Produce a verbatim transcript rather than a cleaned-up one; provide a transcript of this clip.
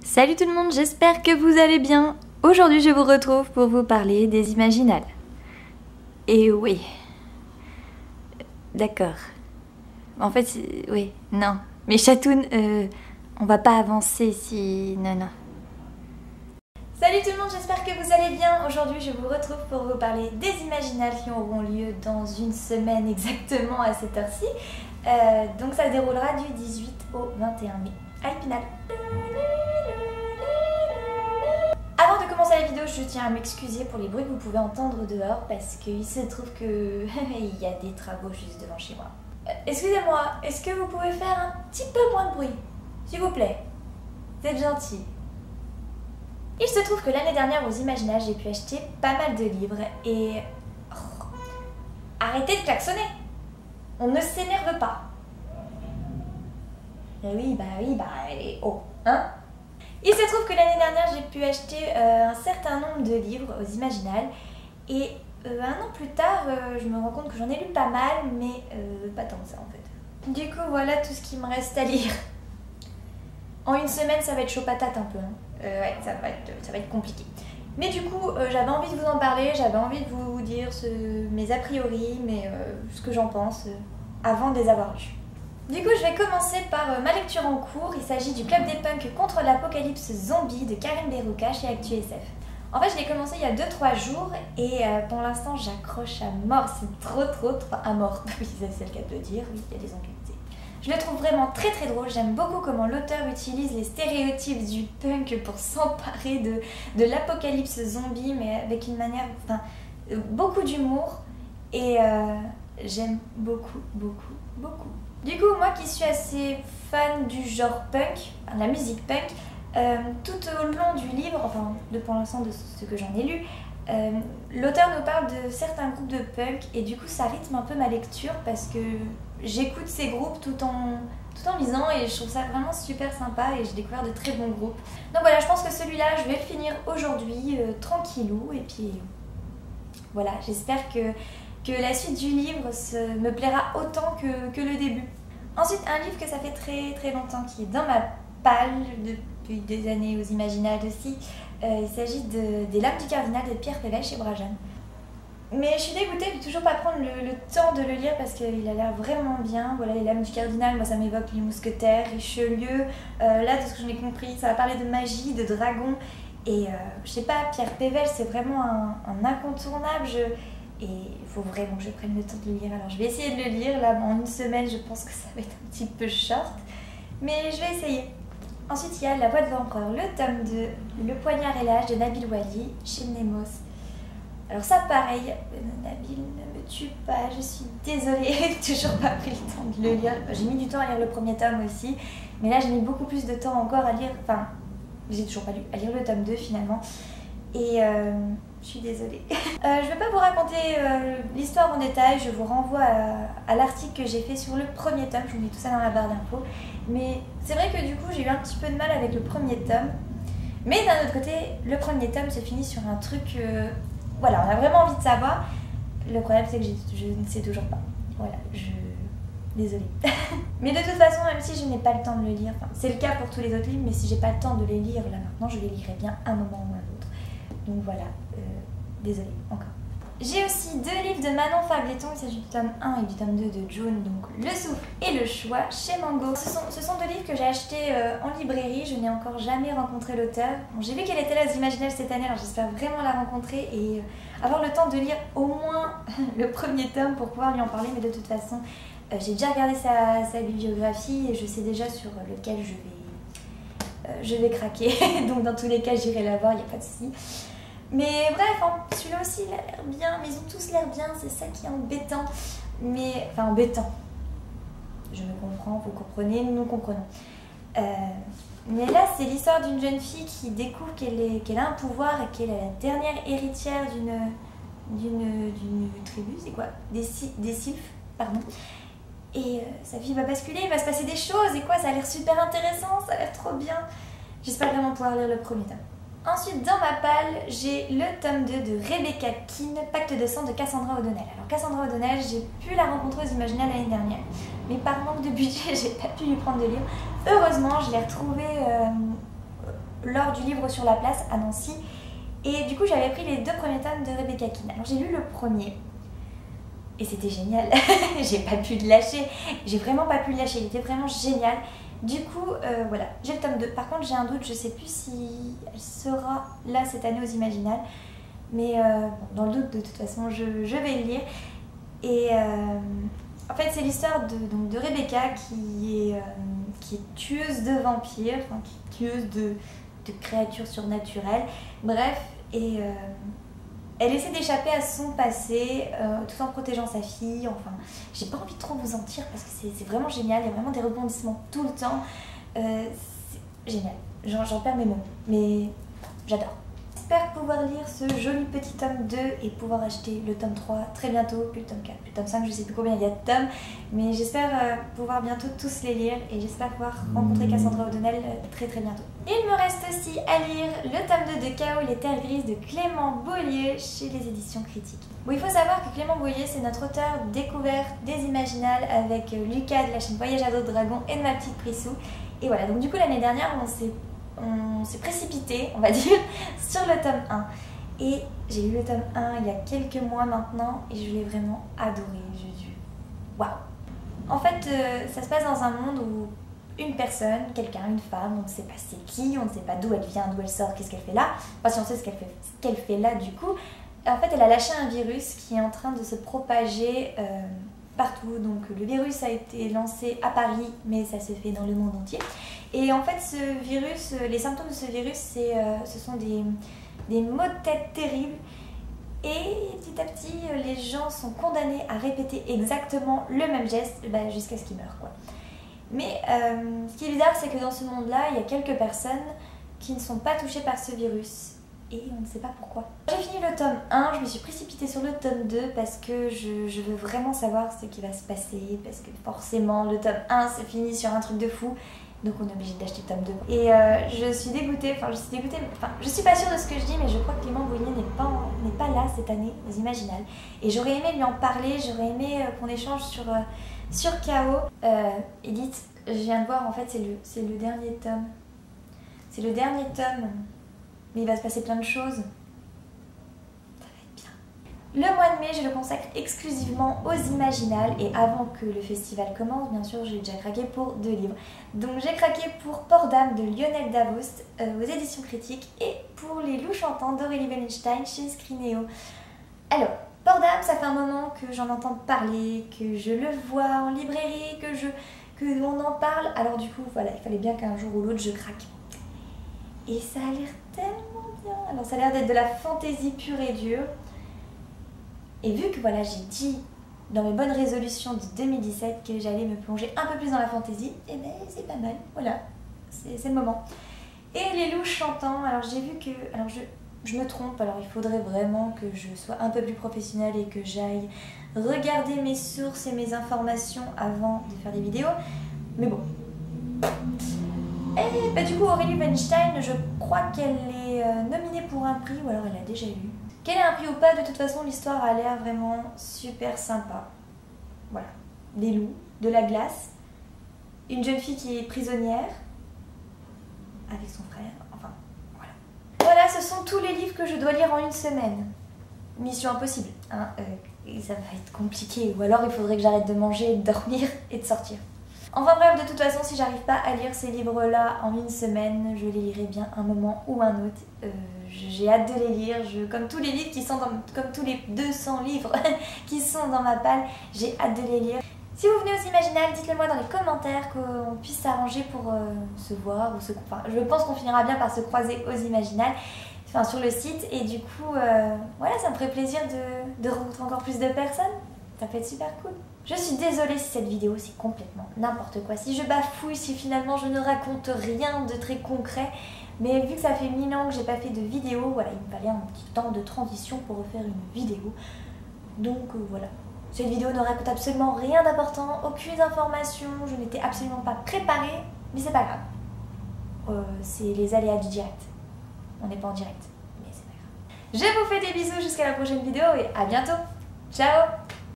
Salut tout le monde, j'espère que vous allez bien. Aujourd'hui je vous retrouve pour vous parler des Imaginales. Et oui. D'accord. En fait, oui, non. Mais Chatoun, euh, on va pas avancer si... Non, non. Salut tout le monde, j'espère que vous allez bien. Aujourd'hui je vous retrouve pour vous parler des Imaginales qui auront lieu dans une semaine exactement à cette heure-ci. Euh, donc ça se déroulera du dix-huit au vingt et un mai à Épinal. Avant de commencer la vidéo, je tiens à m'excuser pour les bruits que vous pouvez entendre dehors parce qu'il se trouve que il y a des travaux juste devant chez moi. Euh, Excusez-moi, est-ce que vous pouvez faire un petit peu moins de bruit, s'il vous plaît? Vous êtes gentil. Il se trouve que l'année dernière aux Imaginales, j'ai pu acheter pas mal de livres et... Oh, arrêtez de klaxonner! On ne s'énerve pas. Eh oui, bah oui, bah... Oh, hein? Il se trouve que l'année dernière, j'ai pu acheter euh, un certain nombre de livres aux Imaginales et euh, un an plus tard, euh, je me rends compte que j'en ai lu pas mal, mais euh, pas tant que ça en fait. Du coup, voilà tout ce qu'il me reste à lire. En une semaine, ça va être chaud patate un peu. Hein. Euh, ouais, ça va, être, ça va être compliqué. Mais du coup, euh, j'avais envie de vous en parler, j'avais envie de vous dire ce, mes a priori, mais euh, ce que j'en pense euh, avant de les avoir lus. Du coup, je vais commencer par euh, ma lecture en cours. Il s'agit du Club des Punks contre l'apocalypse zombie de Karen Berouka chez ActuSF. En fait, je l'ai commencé il y a deux trois jours et euh, pour l'instant, j'accroche à mort. C'est trop, trop, trop à mort. Oui, c'est le cas de le dire. Oui, il y a des zombies. Je le trouve vraiment très très drôle, j'aime beaucoup comment l'auteur utilise les stéréotypes du punk pour s'emparer de, de l'apocalypse zombie, mais avec une manière, enfin, beaucoup d'humour, et euh, j'aime beaucoup, beaucoup, beaucoup. Du coup, moi qui suis assez fan du genre punk, la musique punk, euh, tout au long du livre, enfin, de pour l'instant de ce que j'en ai lu, Euh, l'auteur nous parle de certains groupes de punk et du coup ça rythme un peu ma lecture parce que j'écoute ces groupes tout en, tout en lisant et je trouve ça vraiment super sympa et j'ai découvert de très bons groupes. Donc voilà, je pense que celui-là je vais le finir aujourd'hui, euh, tranquillou, et puis voilà, j'espère que, que la suite du livre se, me plaira autant que, que le début. Ensuite, un livre que ça fait très très longtemps qui est dans ma palle depuis des années aux Imaginales aussi. Euh, il s'agit de, des Lames du Cardinal de Pierre Pével chez Brajlon. Mais je suis dégoûtée de toujours pas prendre le, le temps de le lire parce qu'il a l'air vraiment bien. Voilà, les Lames du Cardinal, moi ça m'évoque les Mousquetaires, Richelieu. Euh, là, de ce que j'en ai compris, ça va parler de magie, de dragons. Et euh, je sais pas, Pierre Pével, c'est vraiment un, un incontournable. Je... Et il faut vraiment que je prenne le temps de le lire. Alors je vais essayer de le lire. Là, en une semaine, je pense que ça va être un petit peu short. Mais je vais essayer. Ensuite, il y a La Voix de l'Empereur, le tome deux, Le Poignard et l'âge de Nabil Wali, chez Nemos. Alors ça, pareil, Nabil ne me tue pas, je suis désolée, j'ai toujours pas pris le temps de le lire. J'ai mis du temps à lire le premier tome aussi, mais là j'ai mis beaucoup plus de temps encore à lire, enfin, j'ai toujours pas lu, à lire le tome deux finalement. Et euh, je suis désolée. euh, je vais pas vous raconter euh, l'histoire en détail, je vous renvoie à, à l'article que j'ai fait sur le premier tome, je vous mets tout ça dans la barre d'infos. Mais c'est vrai que du coup j'ai eu un petit peu de mal avec le premier tome. Mais d'un autre côté, le premier tome se finit sur un truc... Euh, voilà, on a vraiment envie de savoir. Le problème c'est que je ne sais toujours pas. Voilà, je... Désolée. Mais de toute façon, même si je n'ai pas le temps de le lire, enfin, c'est le cas pour tous les autres livres, mais si j'ai pas le temps de les lire là maintenant, je les lirai bien un moment ou un autre. Donc voilà, euh, désolée encore. J'ai aussi deux livres de Manon Fagleton, il s'agit du tome un et du tome deux de June, donc Le Souffle et Le Choix chez Mango. Ce sont, ce sont deux livres que j'ai achetés euh, en librairie, je n'ai encore jamais rencontré l'auteur. Bon, j'ai vu qu'elle était là aux Imaginales cette année, alors j'espère vraiment la rencontrer et euh, avoir le temps de lire au moins le premier tome pour pouvoir lui en parler, mais de toute façon, euh, j'ai déjà regardé sa, sa bibliographie et je sais déjà sur lequel je vais, euh, je vais craquer, donc dans tous les cas j'irai la voir, il n'y a pas de souci. Mais bref, hein, celui-là aussi il a l'air bien, mais ils ont tous l'air bien, c'est ça qui est embêtant. Mais, enfin embêtant, je me comprends, vous comprenez, nous nous comprenons. Euh, mais là c'est l'histoire d'une jeune fille qui découvre qu'elle qu'elle a un pouvoir et qu'elle est la dernière héritière d'une d'une tribu, c'est quoi? Des, des sylphes, pardon. Et euh, sa fille va basculer, il va se passer des choses et quoi, ça a l'air super intéressant, ça a l'air trop bien. J'espère vraiment pouvoir lire le premier tome. Ensuite, dans ma palle, j'ai le tome deux de Rebecca Keane, Pacte de sang de Cassandra O'Donnell. Alors Cassandra O'Donnell, j'ai pu la rencontrer aux Imaginales l'année dernière, mais par manque de budget, j'ai pas pu lui prendre de livre. Heureusement, je l'ai retrouvée euh, lors du livre sur la place à Nancy. Et du coup j'avais pris les deux premiers tomes de Rebecca Keane. Alors j'ai lu le premier et c'était génial. J'ai pas pu le lâcher, j'ai vraiment pas pu le lâcher, il était vraiment génial. Du coup euh, voilà, j'ai le tome deux. Par contre j'ai un doute, je sais plus si elle sera là cette année aux Imaginales. Mais euh, bon, dans le doute de toute façon je, je vais le lire. Et euh, en fait c'est l'histoire de, donc, de Rebecca qui est, euh, qui est tueuse de vampires, enfin qui est tueuse de, de créatures surnaturelles. Bref, et euh, elle essaie d'échapper à son passé euh, tout en protégeant sa fille. Enfin, j'ai pas envie de trop vous en dire parce que c'est vraiment génial, il y a vraiment des rebondissements tout le temps. Euh, c'est génial, j'en perds mes mots, mais j'adore. J'espère pouvoir lire ce joli petit tome deux et pouvoir acheter le tome trois très bientôt, puis le tome quatre, puis le tome cinq, je sais plus combien il y a de tomes, mais j'espère euh, pouvoir bientôt tous les lire et j'espère pouvoir rencontrer Cassandra O'Donnell euh, très très bientôt. Il me reste aussi à lire le tome deux de Chaos, les terres grises de Clément Beaulieu chez les éditions Critiques. Bon, il faut savoir que Clément Beaulieu c'est notre auteur découverte des Imaginales avec euh, Lucas de la chaîne Voyage à d'autres dragons et de ma petite Prissou. Et voilà, donc du coup l'année dernière on s'est on s'est précipité, on va dire, sur le tome un. Et j'ai lu le tome un il y a quelques mois maintenant et je l'ai vraiment adoré. J'ai dû... Waouh! En fait, euh, ça se passe dans un monde où une personne, quelqu'un, une femme, on ne sait pas c'est qui, on ne sait pas d'où elle vient, d'où elle sort, qu'est-ce qu'elle fait là. Enfin, si on sait ce qu'elle fait, ce qu'elle fait là du coup. En fait, elle a lâché un virus qui est en train de se propager euh, partout. Donc le virus a été lancé à Paris, mais ça se fait dans le monde entier. Et en fait, ce virus, les symptômes de ce virus, c'est, euh, ce sont des, des maux de tête terribles. Et petit à petit, les gens sont condamnés à répéter exactement le même geste bah, jusqu'à ce qu'ils meurent, quoi. Mais euh, ce qui est bizarre, c'est que dans ce monde-là, il y a quelques personnes qui ne sont pas touchées par ce virus. Et on ne sait pas pourquoi. J'ai fini le tome un, je me suis précipitée sur le tome deux parce que je, je veux vraiment savoir ce qui va se passer. Parce que forcément, le tome un se finit sur un truc de fou. Donc on est obligé d'acheter le tome deux. Et euh, je suis dégoûtée, enfin je suis dégoûtée, enfin je suis pas sûre de ce que je dis, mais je crois que Clément Beaulieu n'est pas, n'est pas là cette année aux Imaginales. Et j'aurais aimé lui en parler, j'aurais aimé euh, qu'on échange sur, euh, sur Chaos. Euh, Edith, je viens de voir, en fait c'est le, c'est le dernier tome. C'est le dernier tome, mais il va se passer plein de choses. Le mois de mai, je le consacre exclusivement aux Imaginales et avant que le festival commence, bien sûr, j'ai déjà craqué pour deux livres. Donc j'ai craqué pour Port d'âme de Lionel Davoust euh, aux éditions Critiques et pour Les Loups Chantants d'Aurélie Wellenstein chez Scrinéo. Alors, Port d'âme, ça fait un moment que j'en entends parler, que je le vois en librairie, que je, que on en parle. Alors du coup, voilà, il fallait bien qu'un jour ou l'autre je craque. Et ça a l'air tellement bien. Alors ça a l'air d'être de la fantaisie pure et dure. Et vu que voilà, j'ai dit dans mes bonnes résolutions de deux mille dix-sept que j'allais me plonger un peu plus dans la fantaisie, et ben c'est pas mal, voilà, c'est le moment. Et Les Loups Chantants, alors j'ai vu que, alors je, je me trompe, alors il faudrait vraiment que je sois un peu plus professionnelle et que j'aille regarder mes sources et mes informations avant de faire des vidéos, mais bon. Et bah, du coup Aurélie Wellenstein, je crois qu'elle est euh, nominée pour un prix, ou alors elle a déjà eu. Qu'elle ait un prix ou pas, de toute façon, l'histoire a l'air vraiment super sympa. Voilà. Des loups, de la glace, une jeune fille qui est prisonnière, avec son frère, enfin, voilà. Voilà, ce sont tous les livres que je dois lire en une semaine. Mission impossible, hein, euh, ça va être compliqué, ou alors il faudrait que j'arrête de manger, de dormir et de sortir. Enfin bref, de toute façon, si j'arrive pas à lire ces livres-là en une semaine, je les lirai bien un moment ou un autre. Euh, J'ai hâte de les lire, je, comme tous les livres qui sont dans, comme tous les deux cents livres qui sont dans ma palle, j'ai hâte de les lire. Si vous venez aux Imaginales, dites-le moi dans les commentaires qu'on puisse s'arranger pour euh, se voir ou se... Enfin, je pense qu'on finira bien par se croiser aux Imaginales, enfin sur le site, et du coup, euh, voilà, ça me ferait plaisir de, de rencontrer encore plus de personnes. Ça peut être super cool. Je suis désolée si cette vidéo c'est complètement n'importe quoi, si je bafouille, si finalement je ne raconte rien de très concret, mais vu que ça fait mille ans que j'ai pas fait de vidéo, voilà, il me fallait un petit temps de transition pour refaire une vidéo. Donc euh, voilà. Cette vidéo ne raconte absolument rien d'important, aucune information, je n'étais absolument pas préparée, mais c'est pas grave. Euh, c'est les aléas du direct. On n'est pas en direct, mais c'est pas grave. Je vous fais des bisous jusqu'à la prochaine vidéo et à bientôt. Ciao!